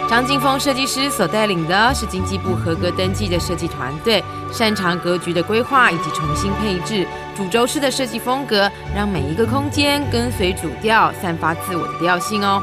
张金峰设计师所带领的是经济部合格登记的设计团队，擅长格局的规划以及重新配置，主轴式的设计风格，让每一个空间跟随主调，散发自我的调性哦。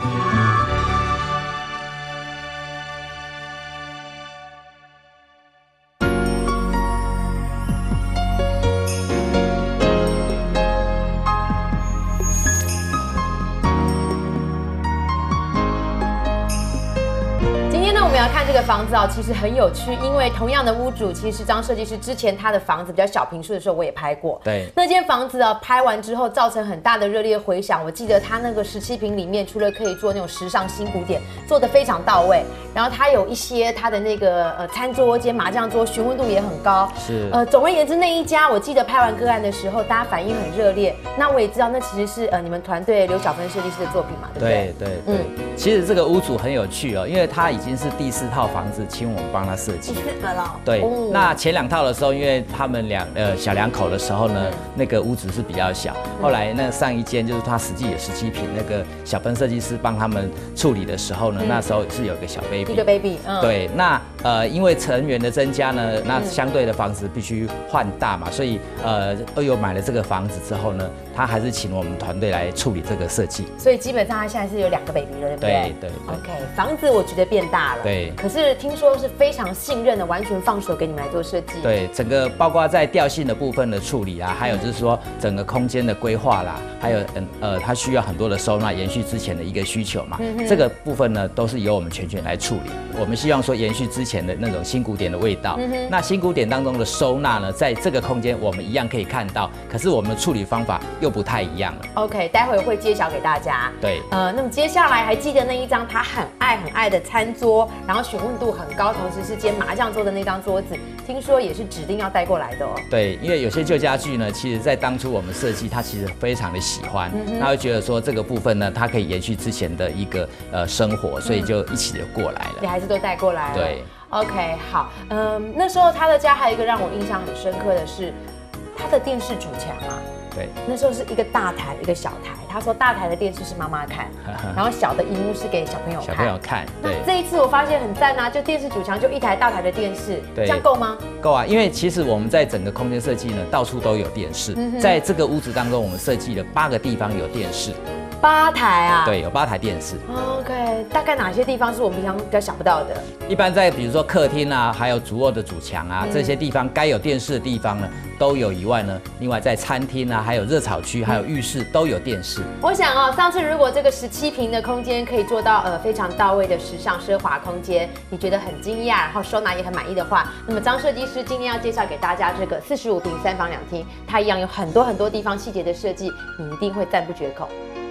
我们要看这个房子哦，其实很有趣，因为同样的屋主，其实张设计师之前他的房子比较小坪数的时候，我也拍过。 对， 那间房子哦，拍完之后造成很大的热烈回响。我记得他那个17坪里面，除了可以做那种时尚新古典，做得非常到位，然后他有一些他的那个餐桌兼麻将桌，询问度也很高。 是总而言之，那一家我记得拍完个案的时候，大家反应很热烈。那我也知道，那其实是你们团队刘小芬设计师的作品嘛，对不对？ 对对对。其实这个屋主很有趣哦，因为他已经是第4套房子，请我们帮他设计。对，那前2套的时候，因为他们小2口的时候呢，那个屋子是比较小。后来那上一间就是他实际有17坪，那个小芬设计师帮他们处理的时候呢，那时候是有个小 baby。 一个 baby。 对，那因为成员的增加呢，那相对的房子必须换大嘛，所以又买了这个房子之后呢，他还是请我们团队来处理这个设计。 所以基本上他现在是有2个 baby 了，对不对？ 对对。 OK， 房子我觉得变大了。 对。 可是听说是非常信任的，完全放手给你们来做设计。 对，整个包括在调性的部分的处理啊，还有就是说整个空间的规划啦，还有它需要很多的收纳，延续之前的一个需求嘛。这个部分呢，都是由我们全权来处理。我们希望说延续之前的那种新古典的味道。那新古典当中的收纳呢，在这个空间我们一样可以看到，可是我们的处理方法又不太一样了。 OK， 待会会揭晓给大家。 对。 那么接下来还记得那一张他很爱的餐桌，然后询问度很高，同时是兼麻将桌的那张桌子，听说也是指定要带过来的哦。 对，因为有些旧家具呢，其实在当初我们设计，他其实非常的喜欢，他会觉得说这个部分呢，它可以延续之前的一个生活，所以就一起就过来了。 你还是都带过来了。 对。 OK， 好，那时候他的家还有一个让我印象很深刻的是，他的电视主墙啊。 对， 那时候是一个大台，一个小台。他说大台的电视是妈妈看，然后小的荧幕是给小朋友看。 小朋友看，对。 那这一次我发现很赞啊，就电视主墙就一台大台的电视，这样够吗？ 够啊，因为其实我们在整个空间设计呢，到处都有电视。在这个屋子当中，我们设计了8个地方有电视。 8台啊？ 对，有8台电视。 OK， 大概哪些地方是我们平常比较想不到的？ 一般在比如说客厅啊，还有主卧的主墙啊，这些地方该有电视的地方呢都有以外呢，另外在餐厅啊，还有热炒区，还有浴室都有电视。 我想哦，上次如果这个17坪的空间可以做到非常到位的时尚奢华空间，你觉得很惊讶，然后收纳也很满意的话，那么张设计师今天要介绍给大家这个45坪3房2厅，它一样有很多地方细节的设计，你一定会赞不绝口。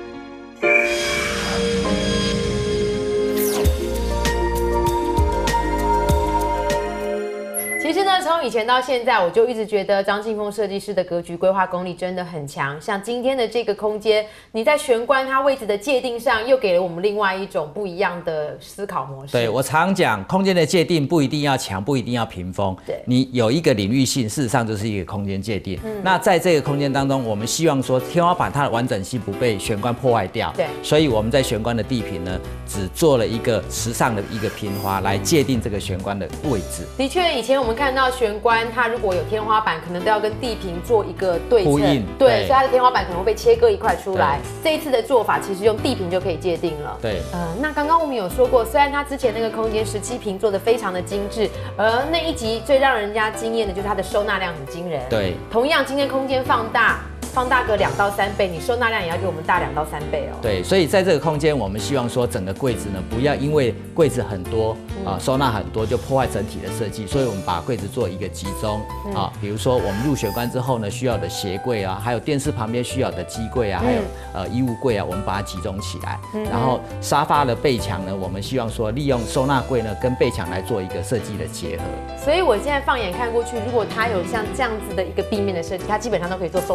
其实呢，从以前到现在，我就一直觉得张信峰设计师的格局规划功力真的很强。像今天的这个空间，你在玄关它位置的界定上，又给了我们另外一种不一样的思考模式。 对，我常讲，空间的界定不一定要强，不一定要屏风。 对， 你有一个领域性，事实上就是一个空间界定。那在这个空间当中，我们希望说天花板它的完整性不被玄关破坏掉。 对， 所以我们在玄关的地坪呢，只做了一个时尚的一个平花来界定这个玄关的位置。 的确，以前我们看到玄关，它如果有天花板，可能都要跟地坪做一个对称，对，所以它的天花板可能会被切割一块出来。这一次的做法其实用地坪就可以界定了。 对， 那刚刚我们有说过，虽然它之前那个空间17坪做得非常的精致，而那一集最让人家惊艳的就是它的收纳量很惊人。 对， 同样今天空间放大个2到3倍，你收纳量也要给我们大2到3倍哦。 对，所以在这个空间，我们希望说整个柜子呢，不要因为柜子很多收纳很多就破坏整体的设计，所以我们把柜子做一个集中比如说我们入玄关之后呢，需要的鞋柜啊，还有电视旁边需要的机柜啊，还有衣物柜啊，我们把它集中起来。然后沙发的背墙呢，我们希望说利用收纳柜呢跟背墙来做一个设计的结合。 所以我现在放眼看过去，如果它有像这样子的一个壁面的设计，它基本上都可以做收纳的空间。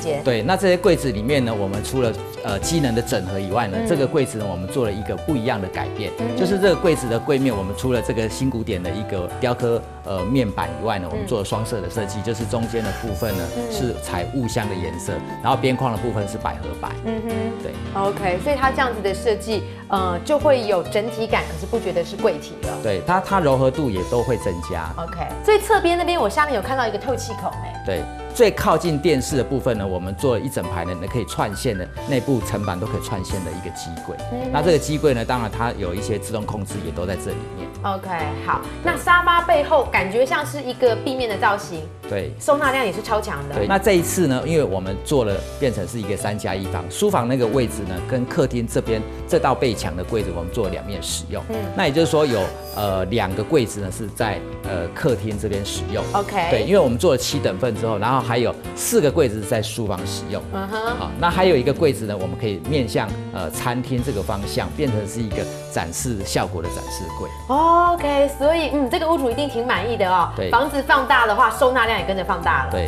间。 对，那这些柜子里面呢，我们除了机能的整合以外呢，这个柜子呢，我们做了一个不一样的改变，就是这个柜子的柜面，我们除了这个新古典的一个雕刻面板以外呢，我们做了双色的设计，就是中间的部分呢是采雾香的颜色，然后边框的部分是百合白。对。 OK， 所以它这样子的设计，就会有整体感，可是不觉得是柜体了。 对，它柔和度也都会增加。 OK， 最侧边那边我下面有看到一个透气孔， 对。最靠近电视的部分呢，我们做了一整排呢，可以串线的内部层板都可以串线的一个机柜。那这个机柜呢，当然它有一些自动控制，也都在这里面。 OK， 好。那沙发背后感觉像是一个壁面的造型， 对， 收纳量也是超强的。 对，那这一次呢，因为我们做了变成是一个3+1房，书房那个位置呢，跟客厅这边这道背墙的柜子，我们做了2面使用。那也就是说有2个柜子呢是在客厅这边使用。 OK， 对，因为我们做了7等份之后，然后还有4个柜子是在书房使用。好，那还有一个柜子呢，我们可以面向餐厅这个方向，变成是一个展示效果的展示柜。 OK， 所以这个屋主一定挺满意的哦。 对， 房子放大的话，收纳量也跟着放大了。 对。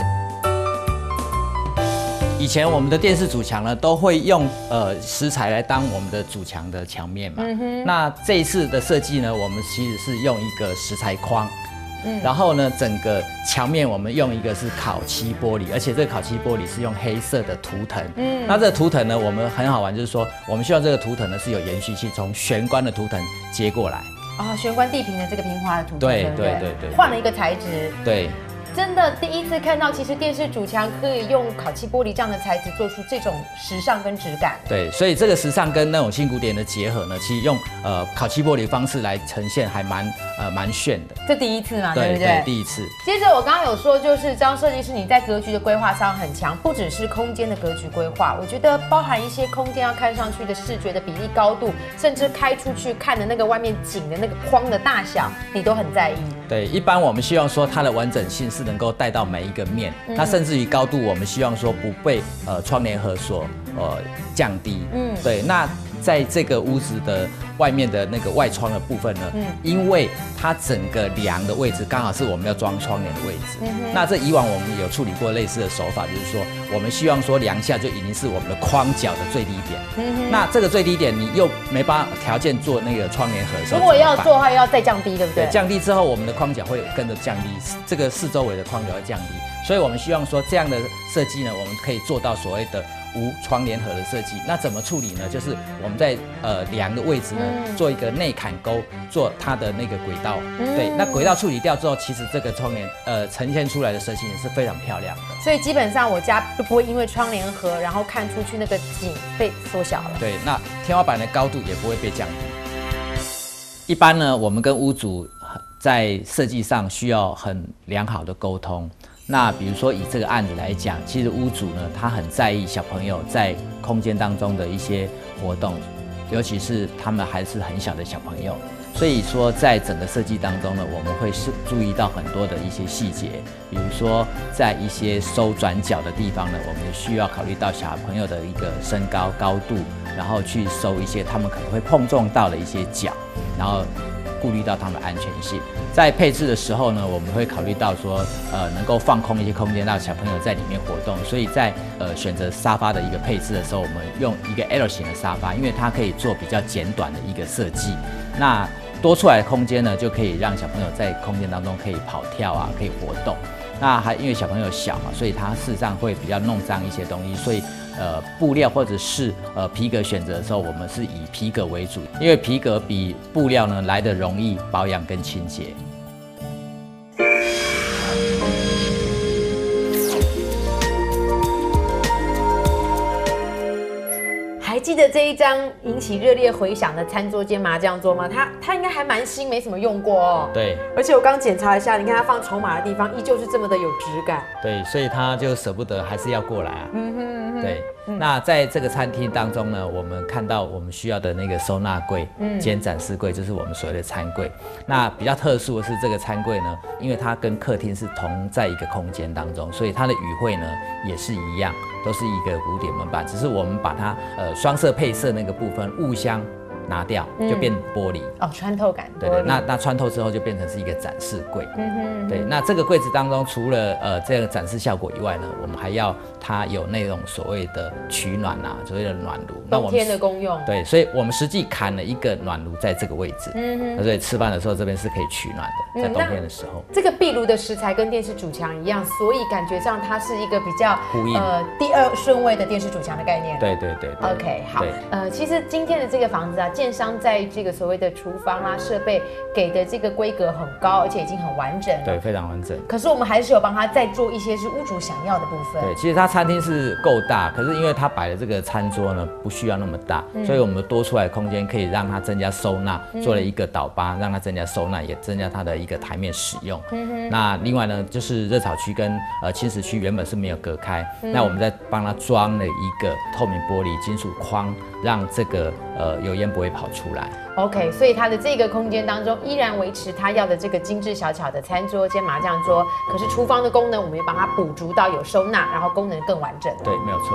以前我们的电视主墙呢，都会用石材来当我们的主墙的墙面嘛。那这一次的设计呢，我们其实是用一个石材框。然后呢，整个墙面我们用一个是烤漆玻璃，而且这个烤漆玻璃是用黑色的图腾。那这个图腾呢，我们很好玩，就是说我们希望这个图腾呢是有延续性，从玄关的图腾接过来。 玄关地坪的这个平滑的图腾， 对， 换了一个材质。 对。 真的第一次看到，其实电视主墙可以用烤漆玻璃这样的材质做出这种时尚跟质感。 对，所以这个时尚跟那种新古典的结合呢，其实用烤漆玻璃方式来呈现，还蛮炫的。 这第一次嘛，对不对？ 对，第一次。 接着我刚刚有说，就是张设计师你在格局的规划上很强，不只是空间的格局规划，我觉得包含一些空间要看上去的视觉的比例、高度，甚至开出去看的那个外面景的那个框的大小，你都很在意。 对，一般我们希望说它的完整性是能够带到每一个面，那甚至于高度，我们希望说不被窗帘盒所降低。对，那在这个屋子的外面的那个外窗的部分呢，因为它整个梁的位置刚好是我们要装窗帘的位置。那这以往我们有处理过类似的手法，就是说我们希望说梁下就已经是我们的框角的最低点。那这个最低点你又没办法条件做那个窗帘盒的时候， 如果要做的话，又要再降低，对不对？ 对，降低之后，我们的框角会跟着降低，这个四周围的框角会降低，所以我们希望说这样的设计呢，我们可以做到所谓的无窗帘盒的设计。那怎么处理呢？就是我们在梁的位置呢，做一个内砍钩，做它的那个轨道。对，那轨道处理掉之后，其实这个窗帘呈现出来的设计也是非常漂亮的。 所以基本上我家就不会因为窗帘盒，然后看出去那个景被缩小了。 对，那天花板的高度也不会被降低。一般呢，我们跟屋主在设计上需要很良好的沟通。那比如说以这个案子来讲，其实屋主呢，他很在意小朋友在空间当中的一些活动，尤其是他们还是很小的小朋友。所以说，在整个设计当中呢，我们会注意到很多的一些细节，比如说在一些收转角的地方呢，我们需要考虑到小朋友的一个身高高度，然后去收一些他们可能会碰撞到的一些角，然后顾虑到他们的安全性。在配置的时候呢，我们会考虑到说，能够放空一些空间，让小朋友在里面活动。所以在选择沙发的一个配置的时候，我们用一个 L 型的沙发，因为它可以做比较简短的一个设计。那多出来的空间呢，就可以让小朋友在空间当中可以跑跳啊，可以活动。那还因为小朋友小嘛，所以他事实上会比较弄脏一些东西，所以布料或者是皮革选择的时候，我们是以皮革为主，因为皮革比布料呢来得容易保养跟清洁。 还记得这一张引起热烈回响的餐桌兼麻将桌吗？它应该还蛮新，没什么用过哦。 对， 而且我刚检查一下，你看它放筹码的地方依旧是这么的有质感。 对，所以他就舍不得，还是要过来啊。对。那在这个餐厅当中呢，我们看到我们需要的那个收纳柜兼展示柜，就是我们所谓的餐柜。那比较特殊的是，这个餐柜呢，因为它跟客厅是同在一个空间当中，所以它的语汇呢也是一样，都是一个古典门板，只是我们把它双色配色那个部分雾香拿掉，就变玻璃。 哦，穿透感。 对对，那穿透之后就变成是一个展示柜。对，那这个柜子当中，除了这个展示效果以外呢，我们还要它有那种所谓的取暖啊，所谓的暖炉。 冬天的功用。 对，所以我们实际砍了一个暖炉在这个位置。所以吃饭的时候这边是可以取暖的，在冬天的时候。 这个壁炉的食材跟电视主墙一样，所以感觉上它是一个比较呼应第2顺位的电视主墙的概念。 对对对。 OK， 好。其实今天的这个房子啊，建商在这个所谓的厨房啊设备给的这个规格很高，而且已经很完整了。 对，非常完整。 可是我们还是有帮他再做一些是屋主想要的部分。 对，其实他餐厅是够大，可是因为他摆的这个餐桌呢不需要那么大，所以我们多出来的空间可以让它增加收纳，做了一个岛吧，让它增加收纳，也增加它的一个台面使用。那另外呢，就是热炒区跟轻食区原本是没有隔开，那我们再帮他装了一个透明玻璃金属框，让这个油烟不会跑出来。 OK， 所以它的这个空间当中依然维持他要的这个精致小巧的餐桌兼麻将桌，可是厨房的功能我们也帮它补足到有收纳，然后功能更完整。 对，没有错。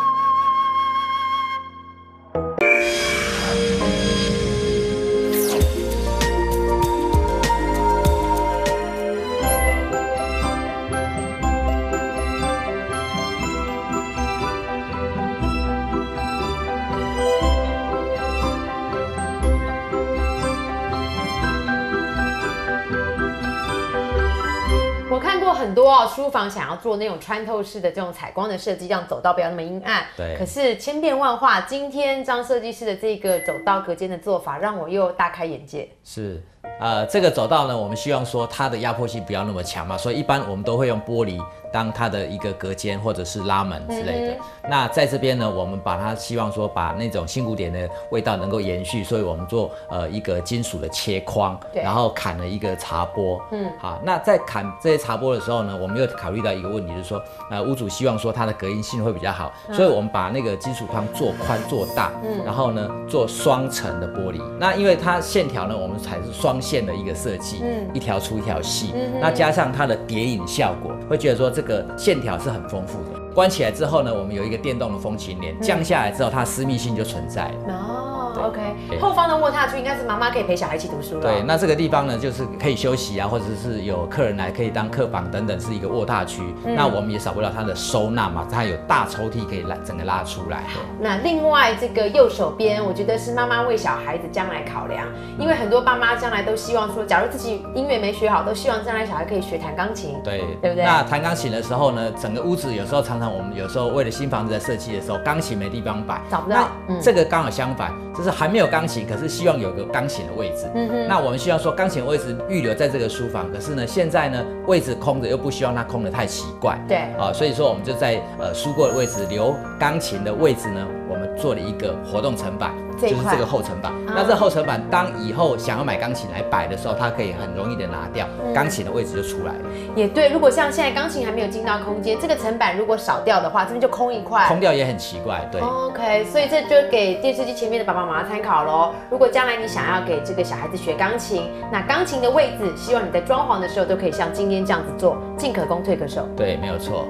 很多书房想要做那种穿透式的这种采光的设计，让走道不要那么阴暗。 对。 可是千变万化，今天张设计师的这个走道隔间的做法，让我又大开眼界。 是。这个走道呢，我们希望说它的压迫性不要那么强嘛，所以一般我们都会用玻璃当它的一个隔间或者是拉门之类的。那在这边呢，我们把它希望说把那种新古典的味道能够延续，所以我们做一个金属的切框，然后砍了一个茶钵。好，那在砍这些茶钵的时候呢，我们又考虑到一个问题，就是说屋主希望说它的隔音性会比较好，所以我们把那个金属框做宽做大，然后呢做双层的玻璃。那因为它线条呢，我们采是双线的一个设计，一条粗一条细，那加上它的叠影效果，会觉得说这个线条是很丰富的。关起来之后呢，我们有一个电动的风琴帘，降下来之后，它的私密性就存在了。 OK， 后方的卧榻区应该是妈妈可以陪小孩一起读书了。 对，那这个地方呢，就是可以休息啊，或者是有客人来可以当客房等等，是一个卧榻区。那我们也少不了它的收纳嘛，它有大抽屉可以整个拉出来。 那另外这个右手边，我觉得是妈妈为小孩子将来考量，因为很多爸妈将来都希望说，假如自己音乐没学好，都希望将来小孩可以学弹钢琴， 对不对？ 那弹钢琴的时候呢，整个屋子有时候常常我们有时候为了新房子的设计的时候，钢琴没地方摆， 找不到。 这个刚好相反，就是还没有钢琴，可是希望有个钢琴的位置。那我们希望说钢琴的位置预留在这个书房，可是呢现在呢位置空着，又不希望它空得太奇怪。 对。 所以说我们就在书柜的位置留钢琴的位置呢，我们做了一个活动层板，就是这个后层板。那这后层板当以后想要买钢琴来摆的时候，它可以很容易的拿掉，钢琴的位置就出来了。 也对，如果像现在钢琴还没有进到空间，这个层板如果少掉的话，这边就空一块， 空掉也很奇怪。对。 OK， 所以这就给电视机前面的爸爸妈妈参考咯。如果将来你想要给这个小孩子学钢琴，那钢琴的位置，希望你在装潢的时候都可以像今天这样子做，进可攻退可守。 对，没有错。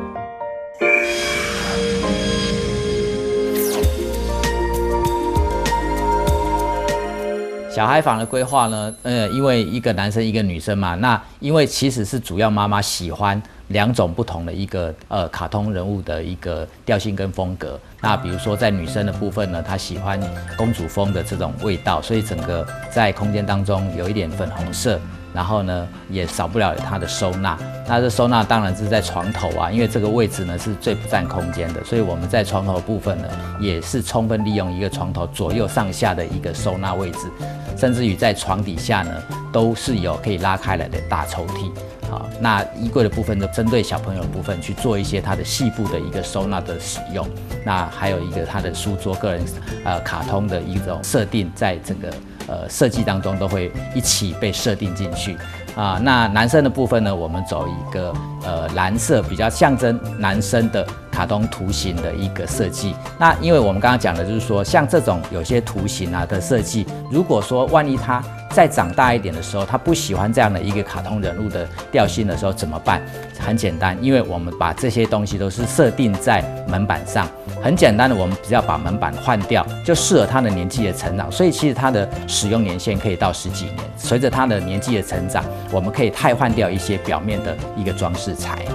小孩房的规划呢，因为一个男生一个女生嘛，那因为其实是主要妈妈喜欢2种不同的一个卡通人物的一个调性跟风格。那比如说在女生的部分呢，她喜欢公主风的这种味道，所以整个在空间当中有一点粉红色。然后呢，也少不了它的收纳。那这收纳当然是在床头啊，因为这个位置呢是最不占空间的，所以我们在床头的部分呢，也是充分利用一个床头左右上下的一个收纳位置，甚至于在床底下呢，都是有可以拉开来的大抽屉。好，那衣柜的部分就针对小朋友的部分去做一些它的细部的一个收纳的使用。那还有一个它的书桌个人卡通的一种设定，在整个设计当中都会一起被设定进去啊。那男生的部分呢，我们走一个蓝色比较象征男生的卡通图形的一个设计。那因为我们刚刚讲的就是说，像这种有些图形啊的设计，如果说万一他再长大一点的时候，他不喜欢这样的一个卡通人物的调性的时候怎么办？很简单，因为我们把这些东西都是设定在门板上。 很简单的，我们只要把门板换掉，就适合它的年纪的成长。所以其实它的使用年限可以到10几年。随着它的年纪的成长，我们可以汰换掉一些表面的一个装饰材。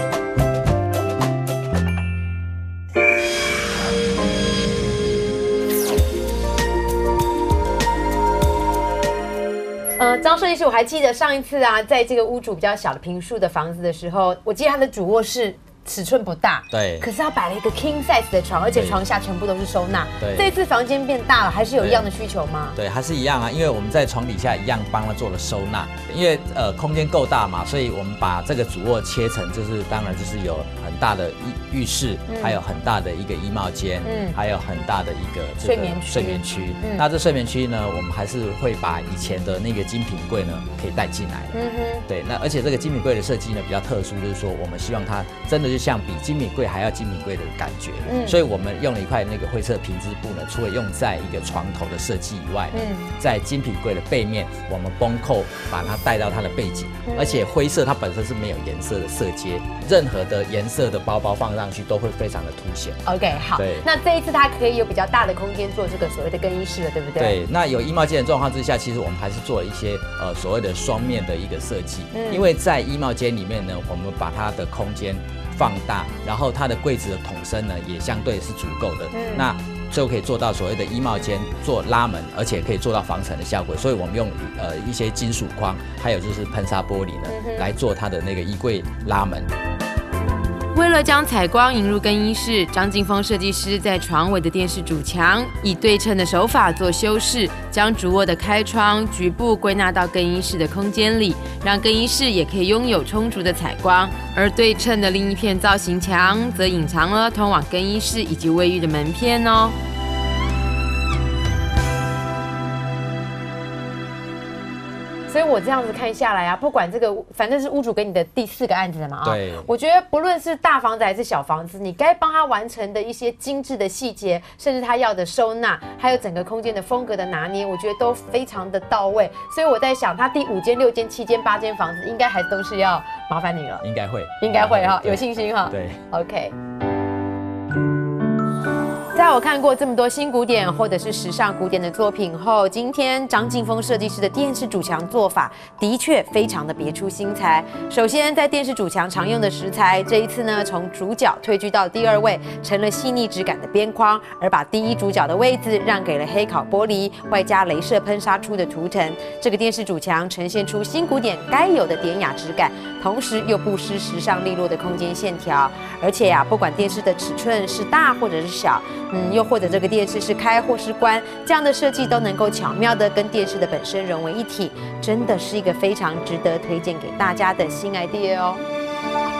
张设计师，我还记得上一次啊，在这个屋主比较小的平数的房子的时候，我记得他的主卧室尺寸不大， 对， 可是他摆了一个 king size 的床，而且床下全部都是收纳。 对， 这次房间变大了，还是有一样的需求吗？ 对，还是一样啊，因为我们在床底下一样帮他做了收纳，因为空间够大嘛，所以我们把这个主卧切成，就是当然就是有很大的浴室，还有很大的一个衣帽间，还有很大的一个睡眠区。 那这睡眠区呢，我们还是会把以前的那个精品柜呢可以带进来。对，那而且这个精品柜的设计呢比较特殊，就是说我们希望它真的就像比精品柜还要精品柜的感觉。所以我们用了一块那个灰色平织布呢，除了用在一个床头的设计以外，在精品柜的背面，我们绷扣把它带到它的背景，而且灰色它本身是没有颜色的色阶，任何的颜色的包包放上去都会非常的凸显。 OK， 好，那这一次它可以有比较大的空间做这个所谓的更衣室了，对不对？ 对，那有衣帽间的状况之下，其实我们还是做了一些所谓的双面的一个设计，因为在衣帽间里面呢，我们把它的空间放大，然后它的柜子的筒身呢也相对是足够的，那就可以做到所谓的衣帽间做拉门，而且可以做到防尘的效果。所以我们用一些金属框，还有就是喷砂玻璃呢，来做它的那个衣柜拉门。 为了将采光引入更衣室，张金峰设计师在床尾的电视主墙以对称的手法做修饰，将主卧的开窗局部归纳到更衣室的空间里，让更衣室也可以拥有充足的采光。而对称的另一片造型墙，则隐藏了通往更衣室以及卫浴的门片哦。 所以我这样子看下来啊，不管这个，反正是屋主给你的第4个案子了嘛啊。 对， 我觉得不论是大房子还是小房子，你该帮他完成的一些精致的细节，甚至他要的收纳，还有整个空间的风格的拿捏，我觉得都非常的到位。所以我在想，他第5间、6间、7间、8间房子，应该还都是要麻烦你了。 应该会哈，有信心哈。 对 ，OK。在我看过这么多新古典或者是时尚古典的作品后，今天张金峰设计师的电视主墙做法的确非常的别出心裁。首先，在电视主墙常用的石材，这一次呢，从主角退居到第2位，成了细腻质感的边框，而把第1主角的位置让给了黑烤玻璃，外加雷射喷砂出的图腾。这个电视主墙呈现出新古典该有的典雅质感，同时又不失时尚利落的空间线条。而且呀，不管电视的尺寸是大或者是小，又或者这个电视是开或是关，这样的设计都能够巧妙的跟电视的本身融为一体，真的是一个非常值得推荐给大家的新 idea 哦。